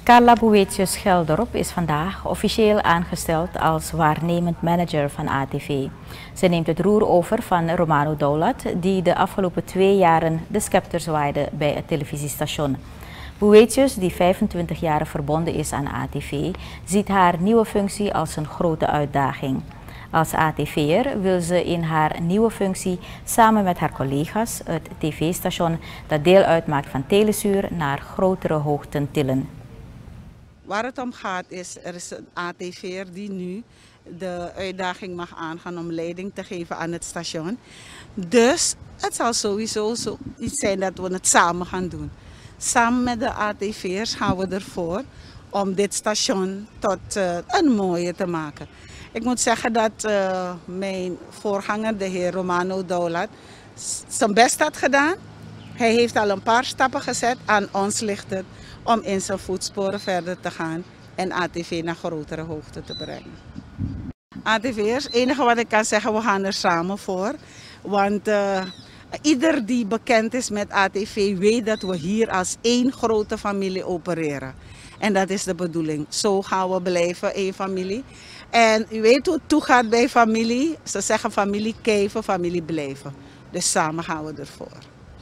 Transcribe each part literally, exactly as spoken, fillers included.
Carla Boetius-Gelderop is vandaag officieel aangesteld als waarnemend manager van A T V. Ze neemt het roer over van Romano Daulat, die de afgelopen twee jaren de scepter zwaaide bij het televisiestation. Boetius, die vijfentwintig jaar verbonden is aan A T V, ziet haar nieuwe functie als een grote uitdaging. Als A T V'er wil ze in haar nieuwe functie samen met haar collega's het tv-station dat deel uitmaakt van Telesuur naar grotere hoogten tillen. Waar het om gaat is, er is een A T V'er die nu de uitdaging mag aangaan om leiding te geven aan het station. Dus het zal sowieso zo iets zijn dat we het samen gaan doen. Samen met de A T V'ers gaan we ervoor om dit station tot uh, een mooie te maken. Ik moet zeggen dat uh, mijn voorganger, de heer Romano Daulat, zijn best had gedaan. Hij heeft al een paar stappen gezet. Aan ons ligt het om in zijn voetsporen verder te gaan en A T V naar grotere hoogte te brengen. A T V'ers, het enige wat ik kan zeggen, we gaan er samen voor. Want uh, ieder die bekend is met A T V weet dat we hier als één grote familie opereren. En dat is de bedoeling. Zo gaan we blijven, één familie. En u weet hoe het toegaat bij familie. Ze zeggen familie kijven, familie blijven. Dus samen gaan we ervoor.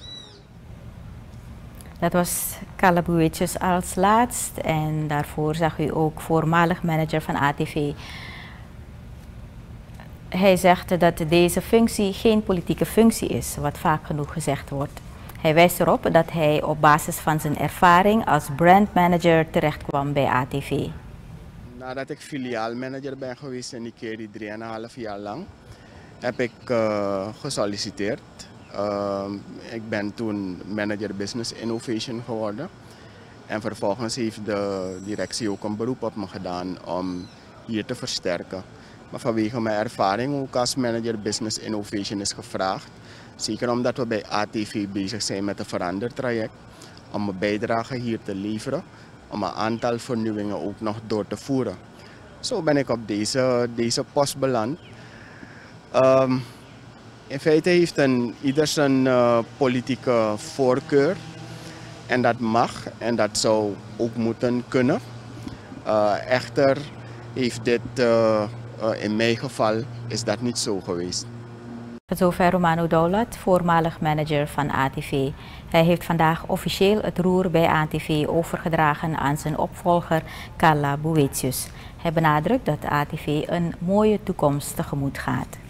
Dat was Carla Boetius als laatst en daarvoor zag u ook voormalig manager van A T V. Hij zegt dat deze functie geen politieke functie is, wat vaak genoeg gezegd wordt. Hij wijst erop dat hij op basis van zijn ervaring als brandmanager terechtkwam bij A T V. Nadat ik filiaalmanager ben geweest in die keer die drieënhalf jaar lang, heb ik uh, gesolliciteerd. Uh, ik ben toen manager business innovation geworden. En vervolgens heeft de directie ook een beroep op me gedaan om hier te versterken. Maar vanwege mijn ervaring ook als manager business innovation is gevraagd. Zeker omdat we bij A T V bezig zijn met een verandertraject. Om een bijdrage hier te leveren. Om een aantal vernieuwingen ook nog door te voeren. Zo ben ik op deze, deze post beland. Um, in feite heeft een, ieder zijn uh, politieke voorkeur. En dat mag en dat zou ook moeten kunnen. Uh, echter heeft dit, uh, uh, in mijn geval, is dat niet zo geweest. Tot zover Romano Daulat, voormalig manager van A T V. Hij heeft vandaag officieel het roer bij A T V overgedragen aan zijn opvolger Carla Boetius. Hij benadrukt dat A T V een mooie toekomst tegemoet gaat.